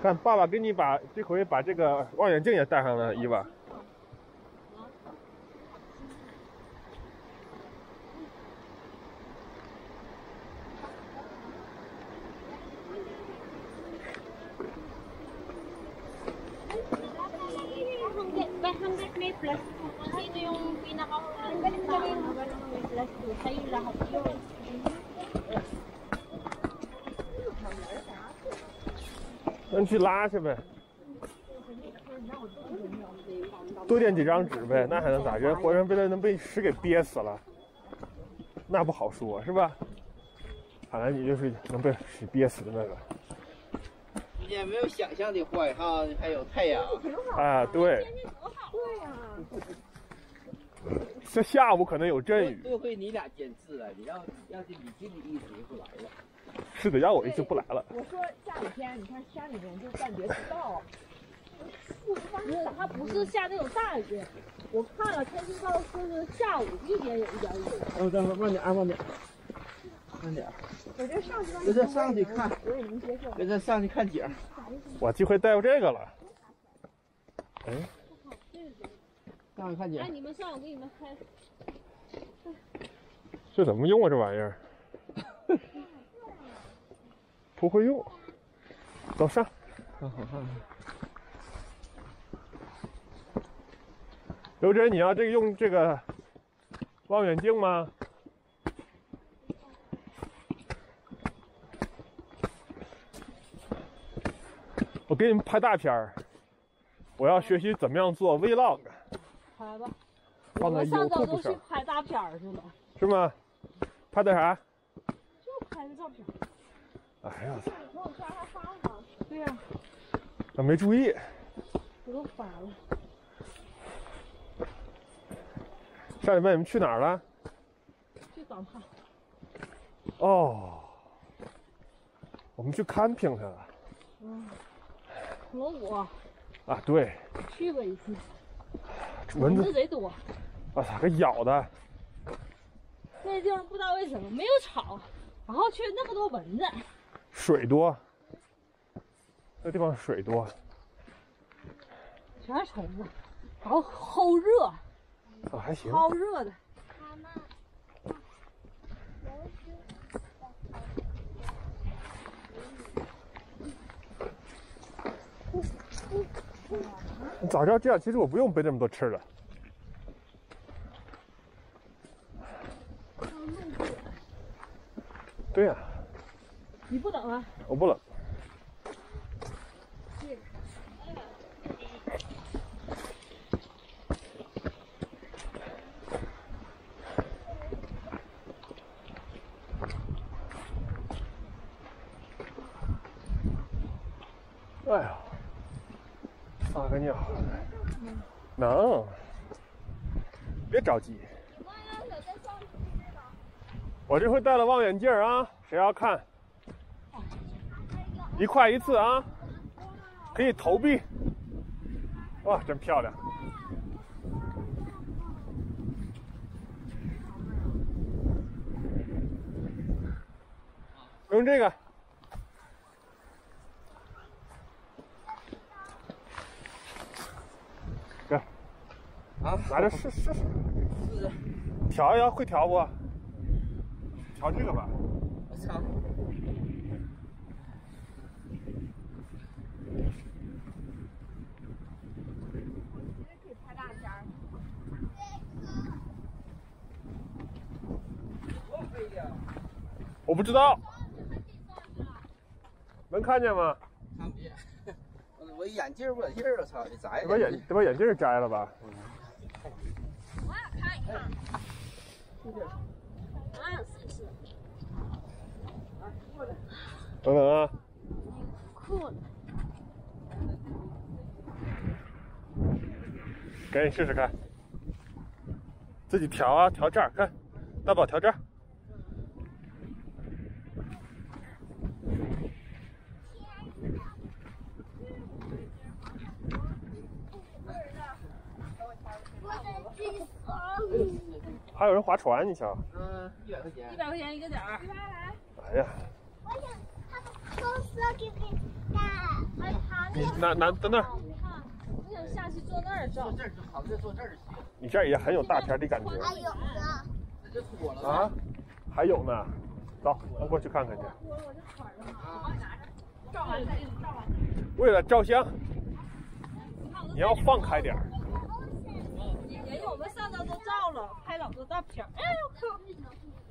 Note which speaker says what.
Speaker 1: 看，爸爸给你这回把这个望远镜也带上了，伊娃。那你去拉去呗，多垫几张纸呗，那还能咋？人活人能被屎给憋死了，那不好说，是吧？看来你就是能被屎憋死的那个。
Speaker 2: 也没有想象的坏哈，还有太阳。
Speaker 1: 啊，对。
Speaker 3: 对呀。
Speaker 1: 这下午可能有阵雨。
Speaker 2: 多亏你俩监视了，你要是你经理一直就不来了。
Speaker 1: 是的，要我一就不来了。
Speaker 3: 我说下雨天，你看山里面就感觉不到。它不是下那种大雨，我看了天气预报说是下午一点有一点雨。
Speaker 2: 等会儿慢点，慢点，慢点。
Speaker 3: 我这上去，
Speaker 2: 跟这上去看，
Speaker 3: 我也能接受。
Speaker 2: 跟这上去看景。
Speaker 1: 我这回带过这个了。哎。
Speaker 2: 上去看景。
Speaker 3: 哎，你们上，我给你们开。
Speaker 1: 这怎么用啊？这玩意儿？不会用。走上。
Speaker 2: 好。
Speaker 1: 刘真，你要用这个望远镜吗？我给你们拍大片儿，我要学习怎么样做 vlog。
Speaker 3: 拍吧。
Speaker 1: 放在 YouTube 上。
Speaker 3: 去拍大片儿去了。
Speaker 1: 是吗？拍的啥？
Speaker 3: 就拍个照片。
Speaker 1: 哎呀！
Speaker 3: 朋友圈还发了。对呀。
Speaker 1: 我没注意。
Speaker 3: 我都发了。
Speaker 1: 上礼拜你们去哪儿了？
Speaker 3: 去港滩。
Speaker 1: 哦，我们去 camping 去了。
Speaker 3: 恐龙谷。
Speaker 1: 啊，对。
Speaker 3: 去过一次。
Speaker 1: 蚊子
Speaker 3: 贼多。
Speaker 1: 啊，咋个咬的？
Speaker 3: 那地方不知道为什么没有草，然后却那么多蚊子。
Speaker 1: 水多。那地方水多。
Speaker 3: 全是虫子，然后齁热。
Speaker 1: 啊，还行。
Speaker 3: 齁热的。
Speaker 1: 你早知道这样，其实我不用背这么多吃的。对呀。
Speaker 3: 你不冷啊？
Speaker 1: 我不冷。哎呀，撒个尿，能，别着急。我这回带了望远镜啊，谁要看？1块1次啊，可以投币。哇，真漂亮！用这个。哥，
Speaker 2: 啊，
Speaker 1: 拿着试。调一调，会调不？调这个吧。
Speaker 2: 我操！
Speaker 1: 我不知道，能看见吗？
Speaker 2: 看不见。我眼镜我操，你摘
Speaker 1: 得把眼镜摘了吧。
Speaker 3: 我也看一看。试。
Speaker 1: 等等啊。
Speaker 3: 酷的。
Speaker 1: 赶紧试试看。自己调啊，调这儿，看，大宝调这儿。还有人划船，你瞧。
Speaker 2: 100块钱。
Speaker 3: 100块钱一个点儿。
Speaker 1: 哎呀。
Speaker 4: 我想他公司给你干。哎，好。
Speaker 1: 你拿在那儿。
Speaker 3: 我想下去坐那儿照。
Speaker 2: 坐这儿好像坐这儿行。
Speaker 1: 你这儿也很有大片的感觉。
Speaker 4: 还有呢。
Speaker 2: 那就妥了
Speaker 1: 啊，还有呢，走，咱过去看看去。
Speaker 3: 照完再照完。
Speaker 1: 为了照相，你要放开点儿。
Speaker 3: 人我们上周都照了，拍老多大片儿。哎呦靠！